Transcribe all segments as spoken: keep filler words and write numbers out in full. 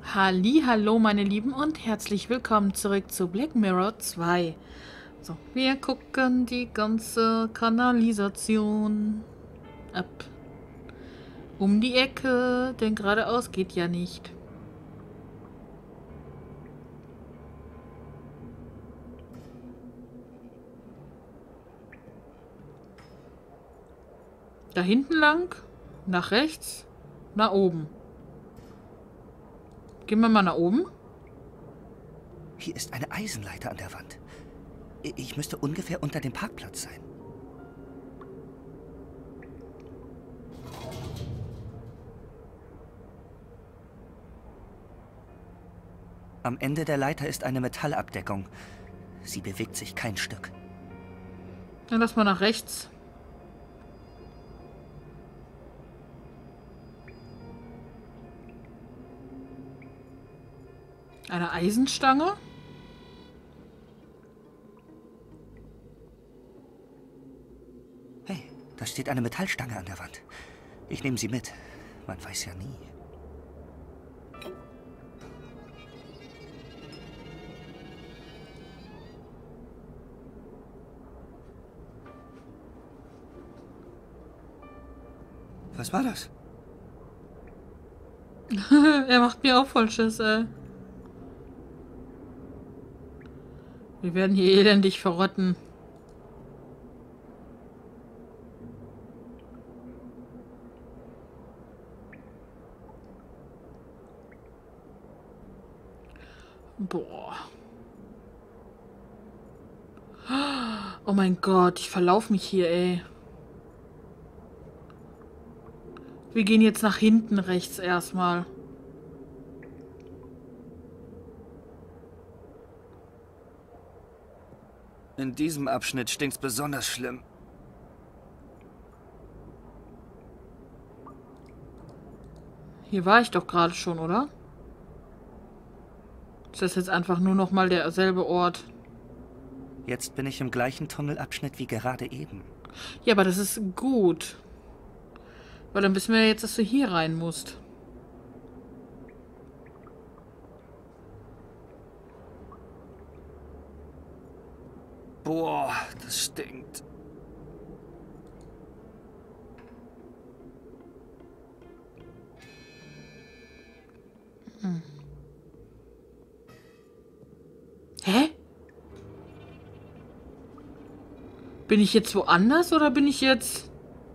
Hallo, meine Lieben, und herzlich willkommen zurück zu Black Mirror zwei. So, wir gucken die ganze Kanalisation ab. Um die Ecke, denn geradeaus geht ja nicht. Da hinten lang, nach rechts, nach oben. Gehen wir mal nach oben. Hier ist eine Eisenleiter an der Wand. Ich müsste ungefähr unter dem Parkplatz sein. Am Ende der Leiter ist eine Metallabdeckung. Sie bewegt sich kein Stück. Dann lass mal nach rechts. Eine Eisenstange. Hey, da steht eine Metallstange an der Wand. Ich nehme sie mit. Man weiß ja nie. Was war das? Er macht mir auch voll Schiss, ey. Wir werden hier elendig verrotten. Boah. Oh mein Gott, ich verlaufe mich hier, ey. Wir gehen jetzt nach hinten rechts erstmal. In diesem Abschnitt stinkt's besonders schlimm. Hier war ich doch gerade schon, oder? Ist das jetzt einfach nur noch mal derselbe Ort? Jetzt bin ich im gleichen Tunnelabschnitt wie gerade eben. Ja, aber das ist gut. Weil dann wissen wir ja jetzt, dass du hier rein musst. Boah, das stinkt. Hm. Hä? Bin ich jetzt woanders oder bin ich jetzt...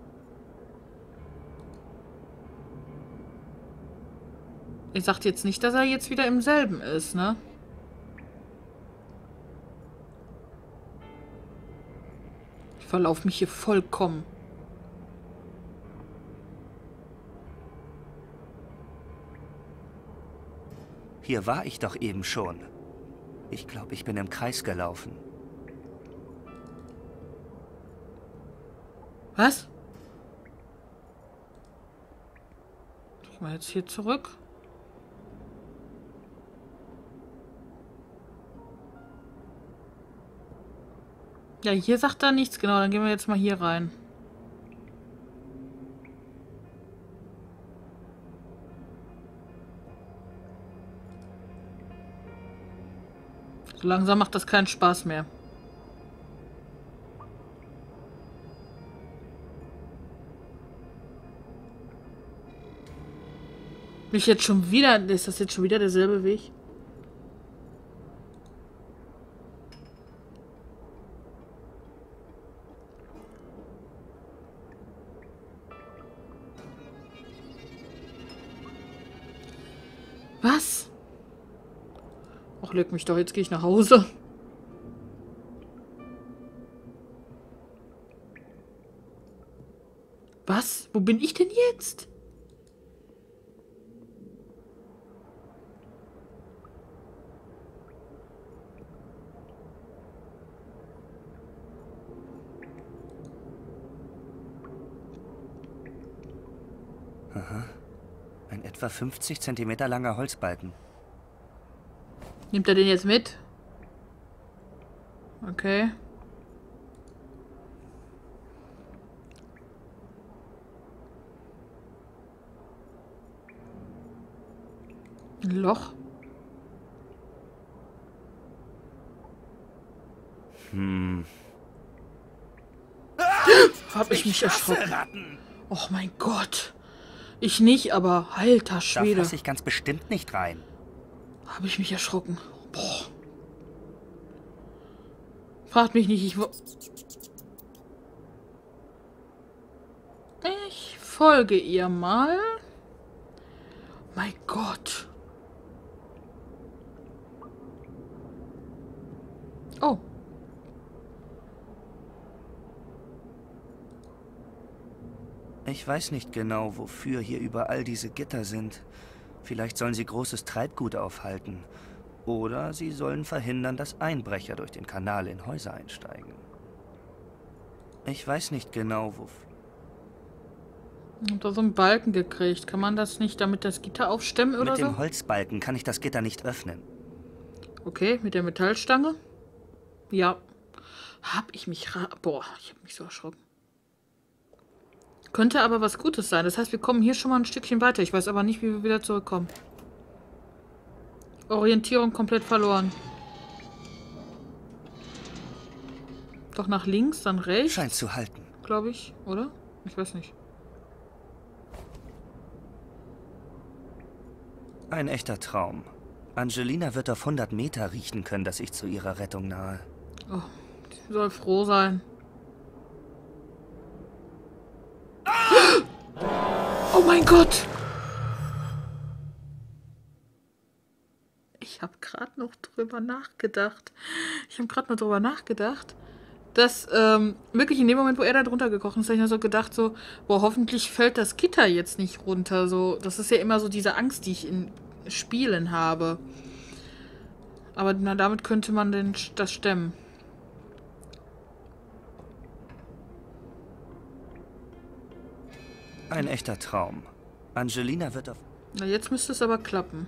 Ihr sagt jetzt nicht, dass er jetzt wieder im selben ist, ne? Ich verlaufe mich hier vollkommen. Hier war ich doch eben schon. Ich glaube, ich bin im Kreis gelaufen. Was? Ich mal jetzt hier zurück. Ja, hier sagt er nichts. Genau, dann gehen wir jetzt mal hier rein. So langsam macht das keinen Spaß mehr. Bin ich jetzt schon wieder... Ist das jetzt schon wieder derselbe Weg? Was? Ach, leck mich doch, jetzt gehe ich nach Hause. Was? Wo bin ich denn jetzt? Aha. Ein etwa fünfzig Zentimeter langer Holzbalken. Nimmt er den jetzt mit? Okay. Ein Loch. Hm. Hab ich mich erschrocken. Och mein Gott. Ich nicht, aber alter Schwede. Da fasse ich ganz bestimmt nicht rein. Habe ich mich erschrocken. Boah. Fragt mich nicht, ich... Ich folge ihr mal. Mein Gott. Oh. Ich weiß nicht genau, wofür hier überall diese Gitter sind. Vielleicht sollen sie großes Treibgut aufhalten. Oder sie sollen verhindern, dass Einbrecher durch den Kanal in Häuser einsteigen. Ich weiß nicht genau, wofür. Ich hab da so einen Balken gekriegt. Kann man das nicht damit das Gitter aufstemmen oder Mit so? dem Holzbalken kann ich das Gitter nicht öffnen. Okay, mit der Metallstange? Ja. Hab ich mich... ra- Boah, ich hab mich so erschrocken. Könnte aber was Gutes sein. Das heißt, wir kommen hier schon mal ein Stückchen weiter. Ich weiß aber nicht, wie wir wieder zurückkommen. Orientierung komplett verloren. Doch nach links, dann rechts. Scheint zu halten. Glaube ich, oder? Ich weiß nicht. Ein echter Traum. Angelina wird auf hundert Meter riechen können, dass ich zu ihrer Rettung nahe. Oh, sie soll froh sein. Oh mein Gott! Ich habe gerade noch drüber nachgedacht. Ich habe gerade noch drüber nachgedacht, dass ähm, wirklich in dem Moment, wo er da drunter gekrochen ist, habe ich mir so gedacht, so, boah, hoffentlich fällt das Gitter jetzt nicht runter. So, das ist ja immer so diese Angst, die ich in Spielen habe. Aber na, damit könnte man den, das stemmen. Ein echter Traum. Angelina wird auf... Na, jetzt müsste es aber klappen.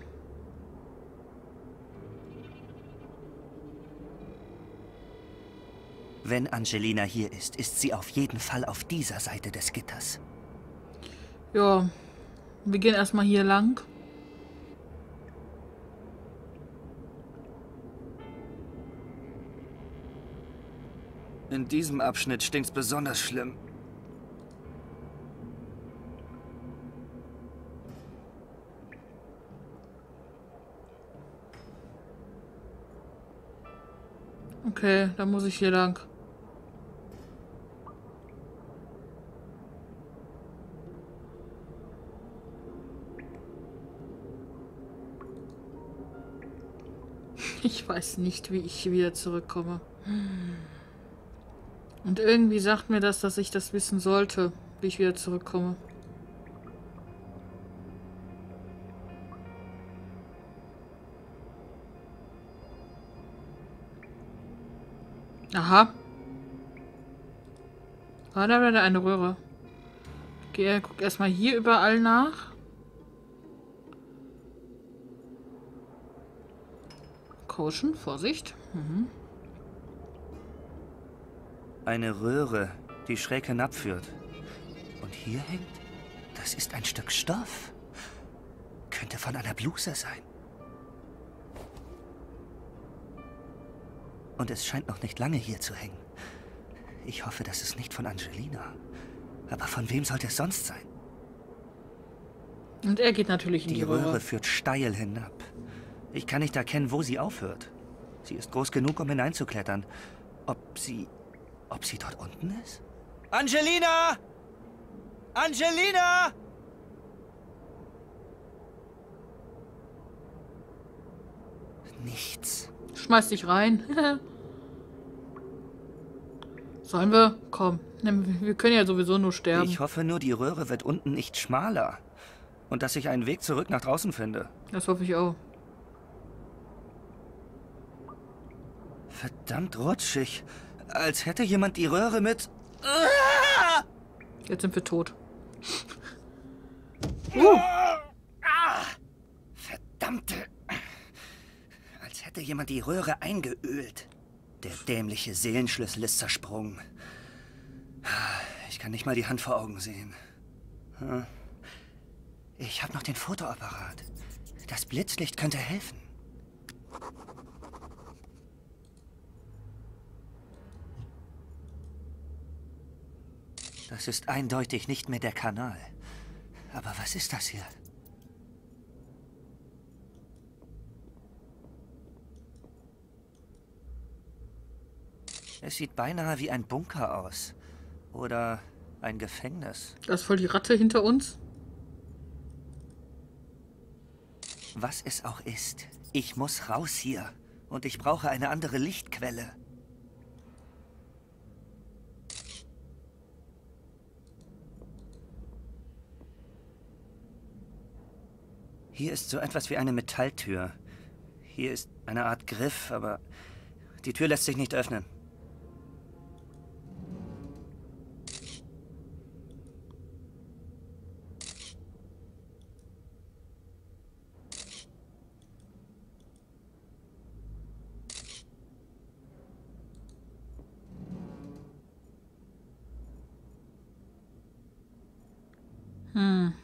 Wenn Angelina hier ist, ist sie auf jeden Fall auf dieser Seite des Gitters. Ja, wir gehen erstmal hier lang. In diesem Abschnitt stinkt's besonders schlimm. Okay, dann muss ich hier lang. Ich weiß nicht, wie ich wieder zurückkomme. Und irgendwie sagt mir das, dass ich das wissen sollte, wie ich wieder zurückkomme. Aha. War da wieder eine Röhre? Okay, guck erstmal hier überall nach. Caution, Vorsicht. Mhm. Eine Röhre, die schräg hinabführt. Und hier hängt... Das ist ein Stück Stoff. Könnte von einer Bluse sein. Und es scheint noch nicht lange hier zu hängen. Ich hoffe, das ist nicht von Angelina. Aber von wem sollte es sonst sein? Und er geht natürlich in die, Die Röhre. Röhre führt steil hinab. Ich kann nicht erkennen, wo sie aufhört. Sie ist groß genug, um hineinzuklettern. Ob sie... ob sie dort unten ist? Angelina! Angelina! Nichts. Schmeiß dich rein. Sollen wir? Komm. Wir können ja sowieso nur sterben. Ich hoffe nur, die Röhre wird unten nicht schmaler. Und dass ich einen Weg zurück nach draußen finde. Das hoffe ich auch. Verdammt rutschig. Als hätte jemand die Röhre mit... Jetzt sind wir tot. Uh. Verdammte... Als hätte jemand die Röhre eingeölt. Der dämliche Seelenschlüssel ist zersprungen. Ich kann nicht mal die Hand vor Augen sehen. Ich habe noch den Fotoapparat. Das Blitzlicht könnte helfen. Das ist eindeutig nicht mehr der Kanal. Aber was ist das hier? Es sieht beinahe wie ein Bunker aus. Oder ein Gefängnis. Da ist voll die Ratte hinter uns. Was es auch ist, ich muss raus hier. Und ich brauche eine andere Lichtquelle. Hier ist so etwas wie eine Metalltür. Hier ist eine Art Griff, aber die Tür lässt sich nicht öffnen. Hm.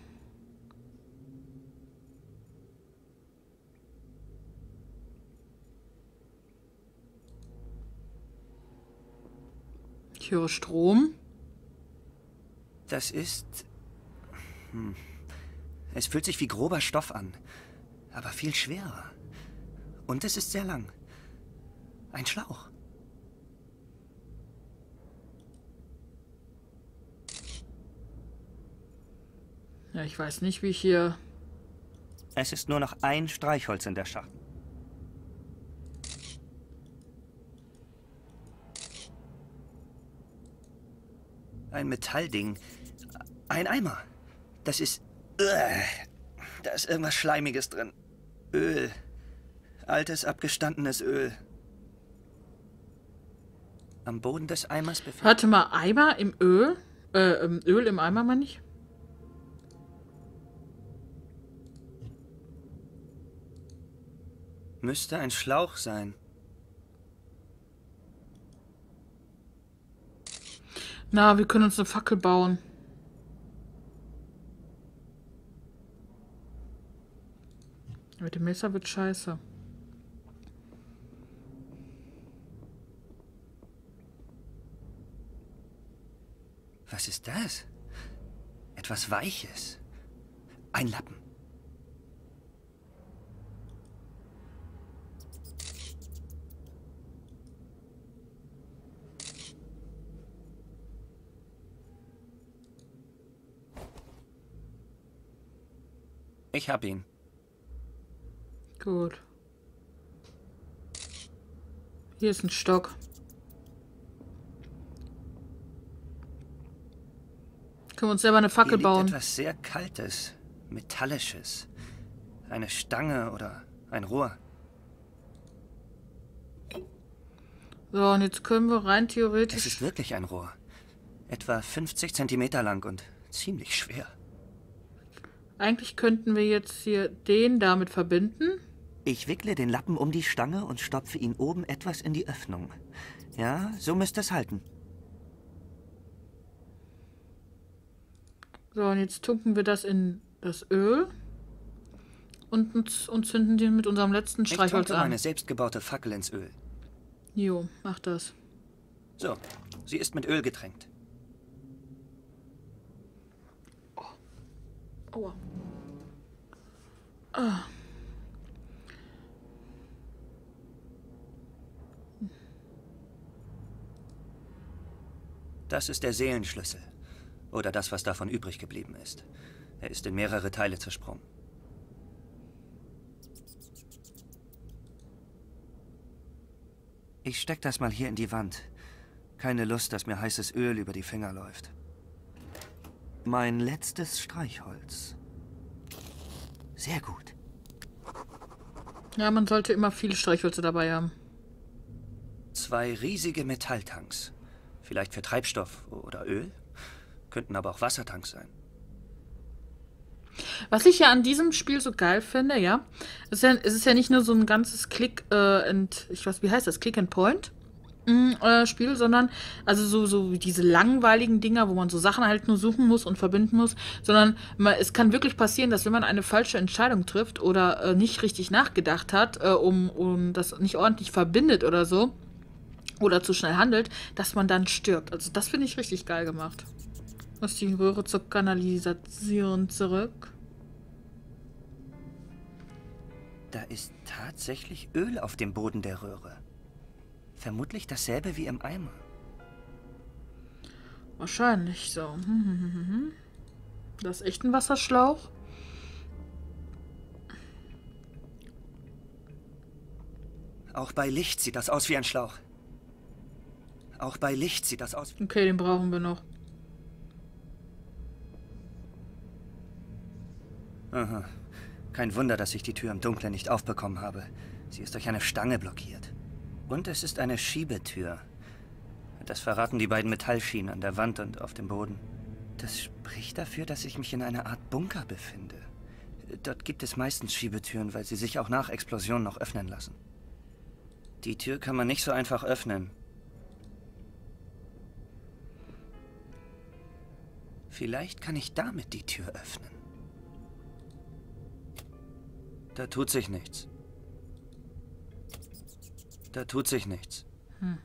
Ich höre Strom. Das ist... Hm. Es fühlt sich wie grober Stoff an, aber viel schwerer. Und es ist sehr lang. Ein Schlauch. Ja, ich weiß nicht, wie ich hier... Es ist nur noch ein Streichholz in der Schachtel. Ein Metallding. Ein Eimer. Das ist... Ugh. Da ist irgendwas Schleimiges drin. Öl. Altes, abgestandenes Öl. Am Boden des Eimers befindet... Warte mal, Eimer im Öl? Äh, ähm, Öl im Eimer, meine ich? Müsste ein Schlauch sein. Na, wir können uns eine Fackel bauen. Mit dem Messer wird scheiße. Was ist das? Etwas Weiches. Ein Lappen. Ich hab ihn. Gut. Hier ist ein Stock. Können wir uns selber eine Fackel Hier liegt bauen. Etwas sehr Kaltes, Metallisches. Eine Stange oder ein Rohr. So, und jetzt können wir rein Es theoretisch... ist wirklich ein Rohr. Etwa fünfzig Zentimeter lang und ziemlich schwer. Eigentlich könnten wir jetzt hier den damit verbinden. Ich wickle den Lappen um die Stange und stopfe ihn oben etwas in die Öffnung. Ja, so müsste es halten. So, und jetzt tunken wir das in das Öl. Und, uns, und zünden den mit unserem letzten Ich Streichholz tunke an. meine selbstgebaute Fackel ins Öl. Jo, mach das. So, sie ist mit Öl getränkt. Aua. Ah. Das ist der Seelenschlüssel. Oder das, was davon übrig geblieben ist. Er ist in mehrere Teile zersprungen. Ich steck das mal hier in die Wand. Keine Lust, dass mir heißes Öl über die Finger läuft. Mein letztes Streichholz. Sehr gut. Ja, man sollte immer viele Streichhölzer dabei haben. Zwei riesige Metalltanks. Vielleicht für Treibstoff oder Öl. Könnten aber auch Wassertanks sein. Was ich ja an diesem Spiel so geil finde, ja, es ist ja, es ist ja nicht nur so ein ganzes Click äh, and, ich weiß, wie heißt das? Click and Point. äh, Spiel, sondern also so, so diese langweiligen Dinger, wo man so Sachen halt nur suchen muss und verbinden muss, sondern man, es kann wirklich passieren, dass wenn man eine falsche Entscheidung trifft oder äh, nicht richtig nachgedacht hat, äh, um, um das nicht ordentlich verbindet oder so, oder zu schnell handelt, dass man dann stirbt. Also das finde ich richtig geil gemacht. Was die Röhre zur Kanalisation zurück. Da ist tatsächlich Öl auf dem Boden der Röhre. Vermutlich dasselbe wie im Eimer. Wahrscheinlich so. Das ist echt ein Wasserschlauch. Auch bei Licht sieht das aus wie ein Schlauch. Auch bei Licht sieht das aus. Okay, den brauchen wir noch. Aha. Kein Wunder, dass ich die Tür im Dunkeln nicht aufbekommen habe. Sie ist durch eine Stange blockiert. Und es ist eine Schiebetür. Das verraten die beiden Metallschienen an der Wand und auf dem Boden. Das spricht dafür, dass ich mich in einer Art Bunker befinde. Dort gibt es meistens Schiebetüren, weil sie sich auch nach Explosionen noch öffnen lassen. Die Tür kann man nicht so einfach öffnen. Vielleicht kann ich damit die Tür öffnen. Da tut sich nichts. Da tut sich nichts. Hm.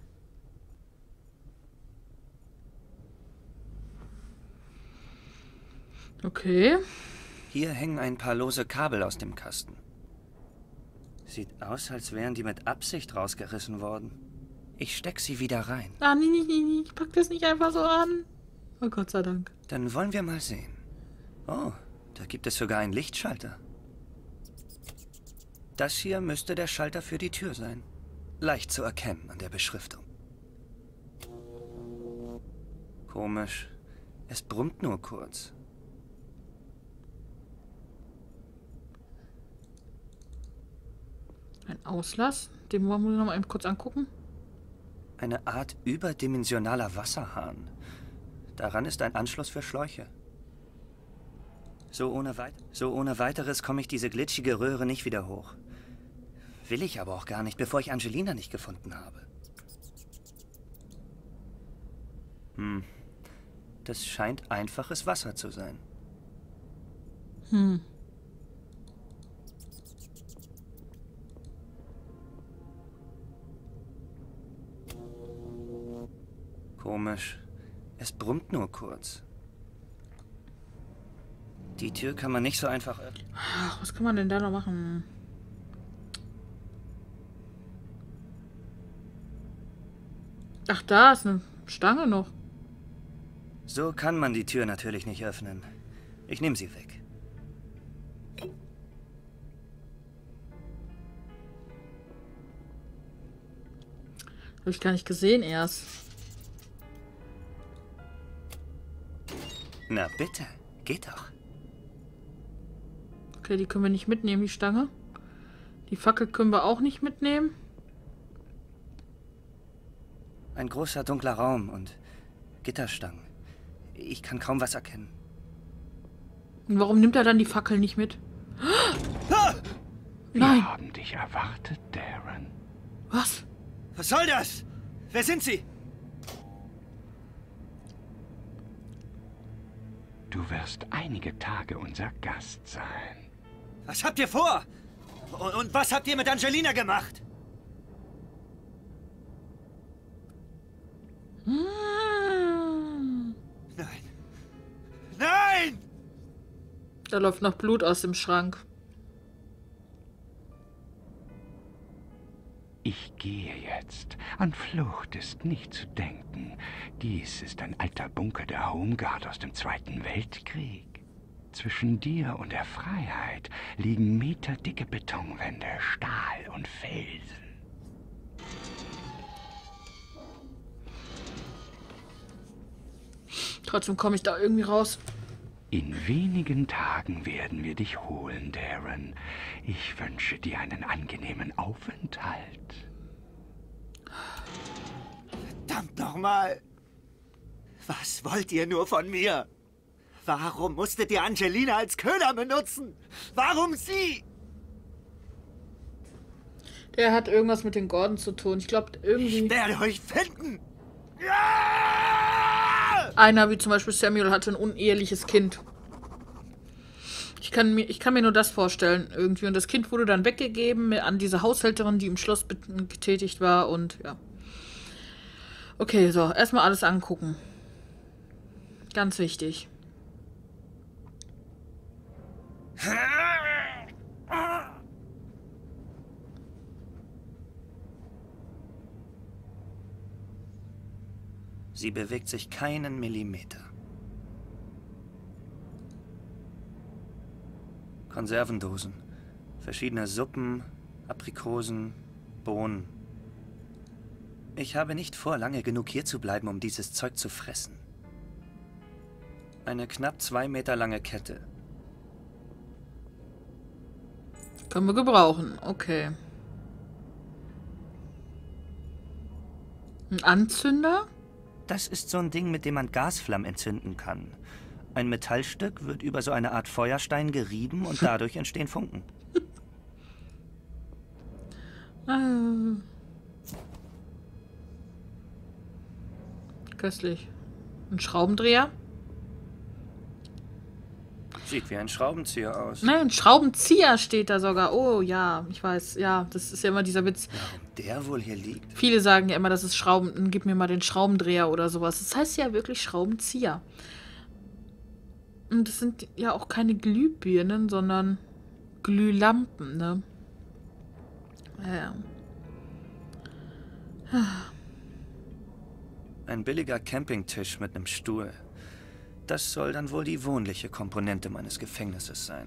Okay. Hier hängen ein paar lose Kabel aus dem Kasten. Sieht aus, als wären die mit Absicht rausgerissen worden. Ich steck sie wieder rein. Ah, nee, nee, nee, nee. Ich pack das nicht einfach so an. Oh Gott sei Dank. Dann wollen wir mal sehen. Oh, da gibt es sogar einen Lichtschalter. Das hier müsste der Schalter für die Tür sein. Leicht zu erkennen an der Beschriftung. Komisch. Es brummt nur kurz. Ein Auslass. Den wollen wir noch mal eben kurz angucken. Eine Art überdimensionaler Wasserhahn. Daran ist ein Anschluss für Schläuche. So ohne, weit so ohne weiteres komme ich diese glitschige Röhre nicht wieder hoch. Will ich aber auch gar nicht, bevor ich Angelina nicht gefunden habe. Hm. Das scheint einfaches Wasser zu sein. Hm. Komisch. Es brummt nur kurz. Die Tür kann man nicht so einfach öffnen. Ach, was kann man denn da noch machen? Ach, da ist eine Stange noch. So kann man die Tür natürlich nicht öffnen. Ich nehme sie weg. Habe ich gar nicht gesehen erst. Na bitte, geht doch. Okay, die können wir nicht mitnehmen, die Stange. Die Fackel können wir auch nicht mitnehmen. Ein großer dunkler Raum und Gitterstangen. Ich kann kaum was erkennen. Und warum nimmt er dann die Fackel nicht mit? Ah! Wir Nein. haben dich erwartet, Darren. Was? Was soll das? Wer sind Sie? Du wirst einige Tage unser Gast sein. Was habt ihr vor? Und, und was habt ihr mit Angelina gemacht? Hm. Nein. Nein! Da läuft noch Blut aus dem Schrank. Ich gehe jetzt. An Flucht ist nicht zu denken. Dies ist ein alter Bunker der Home Guard aus dem Zweiten Weltkrieg. Zwischen dir und der Freiheit liegen meterdicke Betonwände, Stahl und Felsen. Trotzdem komme ich da irgendwie raus. In wenigen Tagen werden wir dich holen, Darren. Ich wünsche dir einen angenehmen Aufenthalt. Verdammt nochmal! Was wollt ihr nur von mir? Warum musstet ihr Angelina als Köder benutzen? Warum sie? Der hat irgendwas mit den Gordon zu tun. Ich glaube, irgendwie... Ich werde euch finden! Ja! Einer, wie zum Beispiel Samuel, hatte ein uneheliches Kind. Ich kann, mir, ich kann mir nur das vorstellen, irgendwie. Und das Kind wurde dann weggegeben an diese Haushälterin, die im Schloss getätigt war. Und ja. Okay, so. Erstmal alles angucken. Ganz wichtig. Sie bewegt sich keinen Millimeter. Konservendosen, verschiedene Suppen, Aprikosen, Bohnen. Ich habe nicht vor, lange genug hier zu bleiben, um dieses Zeug zu fressen. Eine knapp zwei Meter lange Kette. Können wir gebrauchen, okay. Ein Anzünder? Das ist so ein Ding, mit dem man Gasflammen entzünden kann. Ein Metallstück wird über so eine Art Feuerstein gerieben und dadurch entstehen Funken. Ah. Köstlich. Ein Schraubendreher? Sieht wie ein Schraubenzieher aus. Nein, ein Schraubenzieher steht da sogar. Oh ja, ich weiß. Ja, das ist ja immer dieser Witz. Warum der wohl hier liegt? Viele sagen ja immer, das ist Schrauben. Gib mir mal den Schraubendreher oder sowas. Das heißt ja wirklich Schraubenzieher. Und das sind ja auch keine Glühbirnen, sondern Glühlampen, ne? Ja. Ein billiger Campingtisch mit einem Stuhl. Das soll dann wohl die wohnliche Komponente meines Gefängnisses sein.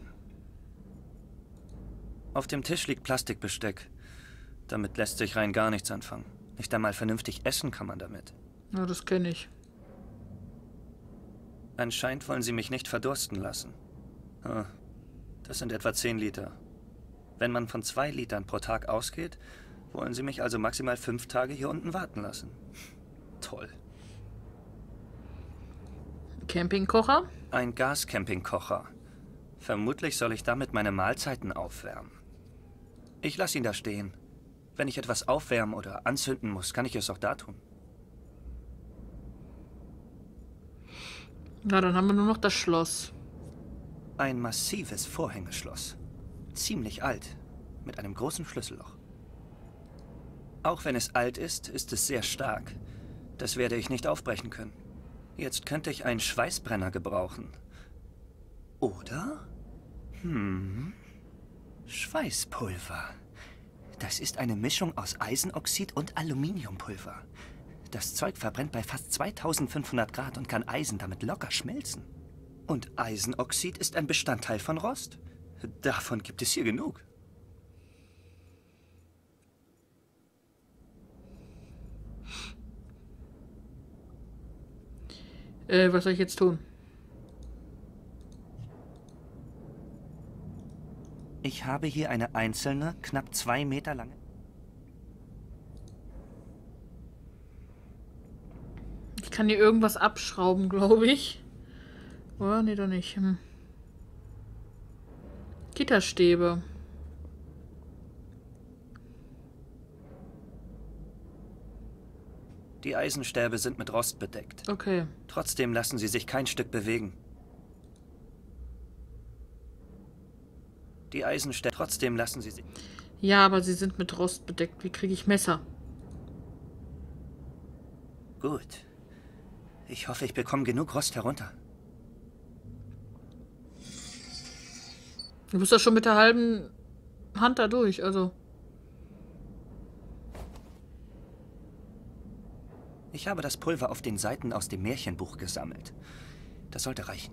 Auf dem Tisch liegt Plastikbesteck. Damit lässt sich rein gar nichts anfangen. Nicht einmal vernünftig essen kann man damit. Ja, das kenne ich. Anscheinend wollen sie mich nicht verdursten lassen. Das sind etwa zehn Liter. Wenn man von zwei Litern pro Tag ausgeht, wollen sie mich also maximal fünf Tage hier unten warten lassen. Toll. Campingkocher? Ein Gascampingkocher. Vermutlich soll ich damit meine Mahlzeiten aufwärmen. Ich lasse ihn da stehen. Wenn ich etwas aufwärmen oder anzünden muss, kann ich es auch da tun. Na, dann haben wir nur noch das Schloss. Ein massives Vorhängeschloss. Ziemlich alt, mit einem großen Schlüsselloch. Auch wenn es alt ist, ist es sehr stark. Das werde ich nicht aufbrechen können. Jetzt könnte ich einen Schweißbrenner gebrauchen. Oder? Hm. Schweißpulver. Das ist eine Mischung aus Eisenoxid und Aluminiumpulver. Das Zeug verbrennt bei fast zweitausendfünfhundert Grad und kann Eisen damit locker schmelzen. Und Eisenoxid ist ein Bestandteil von Rost. Davon gibt es hier genug. Äh, was soll ich jetzt tun? Ich habe hier eine einzelne, knapp zwei Meter lange... Ich kann hier irgendwas abschrauben, glaube ich. Oder? Nee, doch nicht. Hm. Gitterstäbe. Die Eisenstäbe sind mit Rost bedeckt. Okay. Trotzdem lassen sie sich kein Stück bewegen. Die Eisenstäbe... Trotzdem lassen sie sich... Ja, aber sie sind mit Rost bedeckt. Wie kriege ich Messer? Gut. Ich hoffe, ich bekomme genug Rost herunter. Du bist doch schon mit der halben Hand da durch, also... Ich habe das Pulver auf den Seiten aus dem Märchenbuch gesammelt. Das sollte reichen.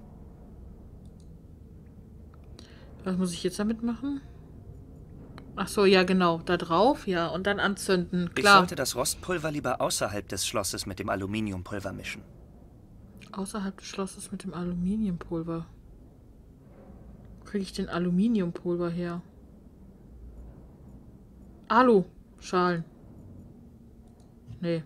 Was muss ich jetzt damit machen? Ach so, ja genau. Da drauf, ja. Und dann anzünden, klar. Ich sollte das Rostpulver lieber außerhalb des Schlosses mit dem Aluminiumpulver mischen. Außerhalb des Schlosses mit dem Aluminiumpulver. Wo kriege ich den Aluminiumpulver her? Alu-Schalen. Nee.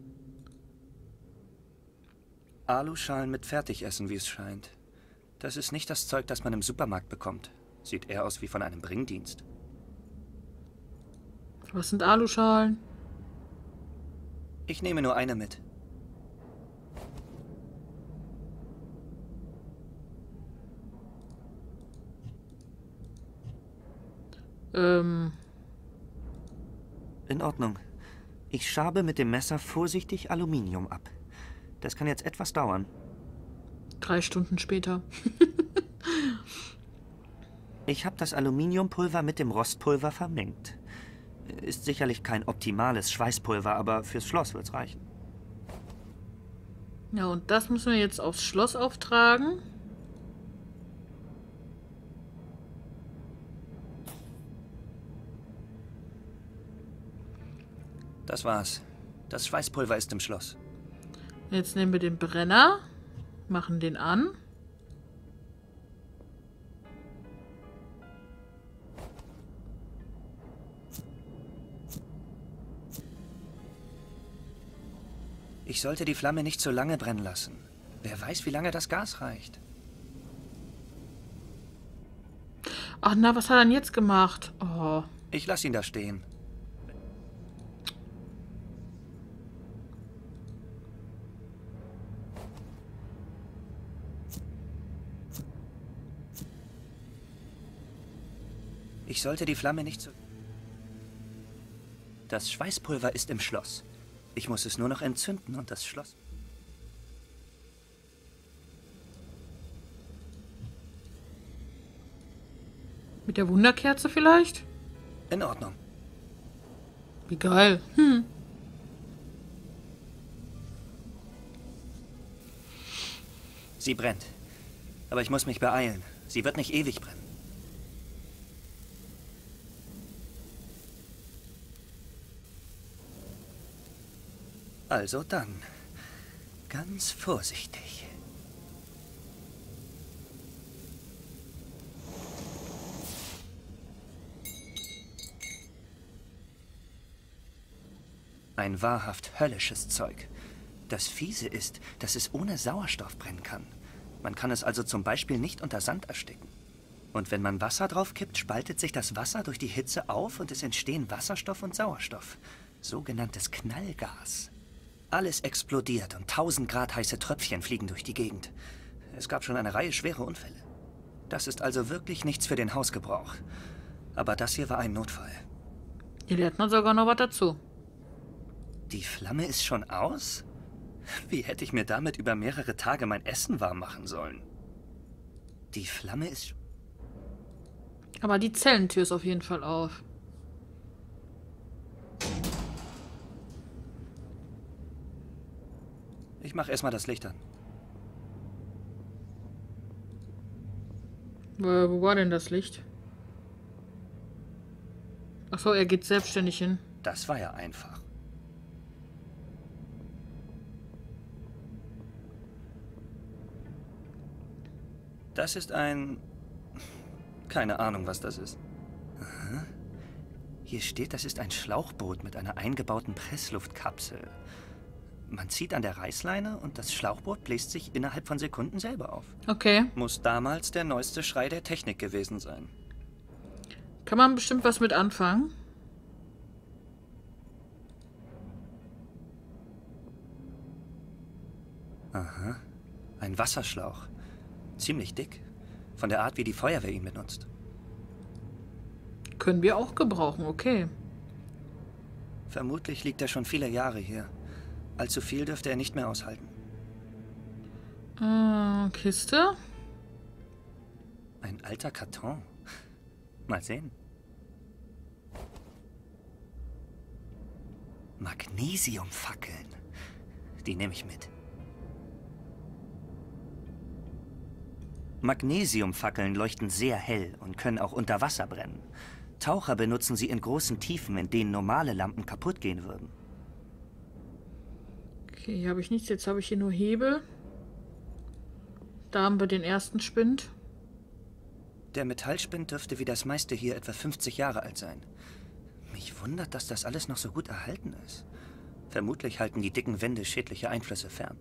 Aluschalen mit Fertigessen, wie es scheint. Das ist nicht das Zeug, das man im Supermarkt bekommt. Sieht eher aus wie von einem Bringdienst. Was sind Aluschalen? Ich nehme nur eine mit. Ähm. In Ordnung. Ich schabe mit dem Messer vorsichtig Aluminium ab. Das kann jetzt etwas dauern. Drei Stunden später. Ich habe das Aluminiumpulver mit dem Rostpulver vermengt. Ist sicherlich kein optimales Schweißpulver, aber fürs Schloss wird's reichen. Ja, und das müssen wir jetzt aufs Schloss auftragen. Das war's. Das Schweißpulver ist im Schloss. Jetzt nehmen wir den Brenner, machen den an. Ich sollte die Flamme nicht so lange brennen lassen. Wer weiß, wie lange das Gas reicht. Ach na, was hat er denn jetzt gemacht? Oh. Ich lasse ihn da stehen. Ich sollte die Flamme nicht so... Das Schweißpulver ist im Schloss. Ich muss es nur noch entzünden und das Schloss... Mit der Wunderkerze vielleicht? In Ordnung. Wie geil. Hm. Sie brennt. Aber ich muss mich beeilen. Sie wird nicht ewig brennen. Also dann. Ganz vorsichtig. Ein wahrhaft höllisches Zeug. Das Fiese ist, dass es ohne Sauerstoff brennen kann. Man kann es also zum Beispiel nicht unter Sand ersticken. Und wenn man Wasser drauf kippt, spaltet sich das Wasser durch die Hitze auf und es entstehen Wasserstoff und Sauerstoff. Sogenanntes Knallgas. Alles explodiert und tausend Grad heiße Tröpfchen fliegen durch die Gegend. Es gab schon eine Reihe schwerer Unfälle. Das ist also wirklich nichts für den Hausgebrauch. Aber das hier war ein Notfall. Hier lernt man sogar noch was dazu. Die Flamme ist schon aus? Wie hätte ich mir damit über mehrere Tage mein Essen warm machen sollen? Die Flamme ist... Aber die Zellentür ist auf jeden Fall auf. Ich mache erstmal das Licht an. Wo, wo war denn das Licht? Achso, er geht selbstständig hin. Das war ja einfach. Das ist ein... Keine Ahnung, was das ist. Aha. Hier steht, das ist ein Schlauchboot mit einer eingebauten Pressluftkapsel. Man zieht an der Reißleine und das Schlauchboot bläst sich innerhalb von Sekunden selber auf. Okay. Muss damals der neueste Schrei der Technik gewesen sein. Kann man bestimmt was mit anfangen? Aha. Ein Wasserschlauch. Ziemlich dick. Von der Art, wie die Feuerwehr ihn benutzt. Können wir auch gebrauchen, okay. Vermutlich liegt er schon viele Jahre hier. Allzu viel dürfte er nicht mehr aushalten. Äh, Kiste? Ein alter Karton. Mal sehen. Magnesiumfackeln. Die nehme ich mit. Magnesiumfackeln leuchten sehr hell und können auch unter Wasser brennen. Taucher benutzen sie in großen Tiefen, in denen normale Lampen kaputt gehen würden. Okay, hier habe ich nichts. Jetzt habe ich hier nur Hebel. Da haben wir den ersten Spind. Der Metallspind dürfte wie das meiste hier etwa fünfzig Jahre alt sein. Mich wundert, dass das alles noch so gut erhalten ist. Vermutlich halten die dicken Wände schädliche Einflüsse fern.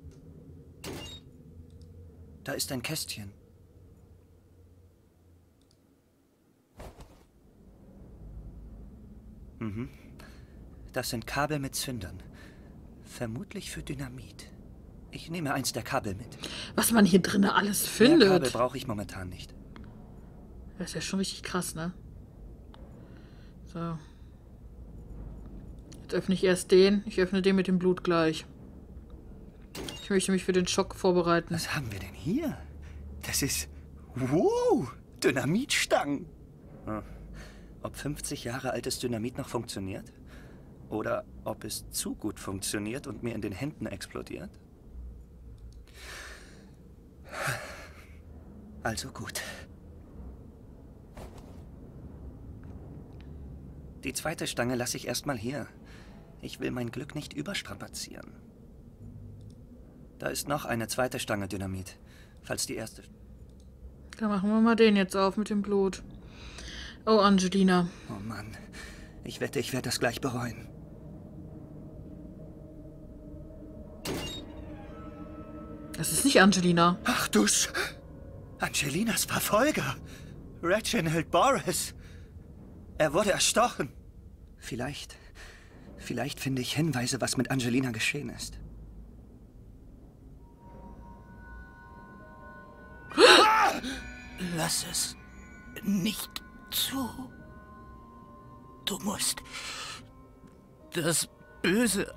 Da ist ein Kästchen. Mhm. Das sind Kabel mit Zündern. Vermutlich für Dynamit. Ich nehme eins der Kabel mit. Was man hier drinnen alles Mehr findet. Kabel brauche ich momentan nicht. Das ist ja schon richtig krass, ne? So. Jetzt öffne ich erst den. Ich öffne den mit dem Blut gleich. Ich möchte mich für den Schock vorbereiten. Was haben wir denn hier? Das ist... Wow! Dynamitstangen! Hm. Ob fünfzig Jahre altes Dynamit noch funktioniert? Oder ob es zu gut funktioniert und mir in den Händen explodiert? Also gut. Die zweite Stange lasse ich erstmal hier. Ich will mein Glück nicht überstrapazieren. Da ist noch eine zweite Stange Dynamit. Falls die erste... Dann machen wir mal den jetzt auf mit dem Blut. Oh, Angelina. Oh Mann. Ich wette, ich werde das gleich bereuen. Das ist nicht Angelina. Ach du Sch... Angelinas Verfolger. Reginald Boris. Er wurde erstochen. Vielleicht... Vielleicht finde ich Hinweise, was mit Angelina geschehen ist. Lass es nicht zu. Du musst das Böse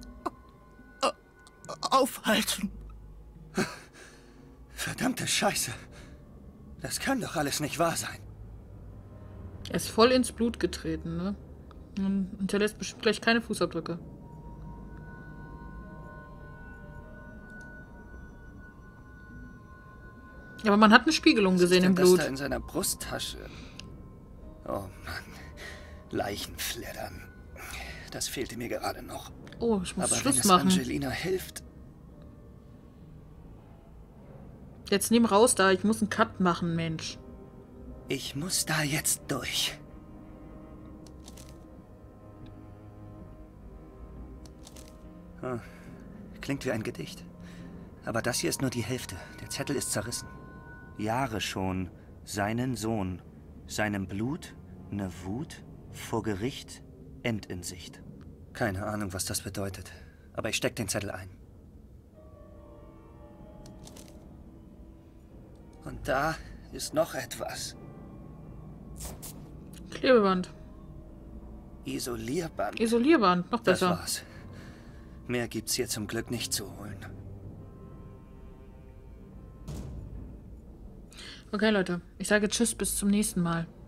aufhalten. Verdammte Scheiße. Das kann doch alles nicht wahr sein. Er ist voll ins Blut getreten, ne? Und hinterlässt bestimmt gleich keine Fußabdrücke. Aber man hat eine Spiegelung Was gesehen ist im denn Blut. Das da in seiner Brusttasche. Oh Mann. Leichenfleddern. Das fehlte mir gerade noch. Oh, ich muss Aber Schluss wenn es machen. Angelina hilft... Jetzt nimm raus da, ich muss einen Cut machen, Mensch. Ich muss da jetzt durch. Hm. Klingt wie ein Gedicht. Aber das hier ist nur die Hälfte. Der Zettel ist zerrissen. Jahre schon. Seinen Sohn. Seinem Blut, ne Wut, vor Gericht, End in Sicht. Keine Ahnung, was das bedeutet. Aber ich steck den Zettel ein. Und da ist noch etwas. Klebeband. Isolierband. Isolierband, noch Das besser. war's. Mehr gibt's hier zum Glück nicht zu holen. Okay, Leute. Ich sage Tschüss, bis zum nächsten Mal.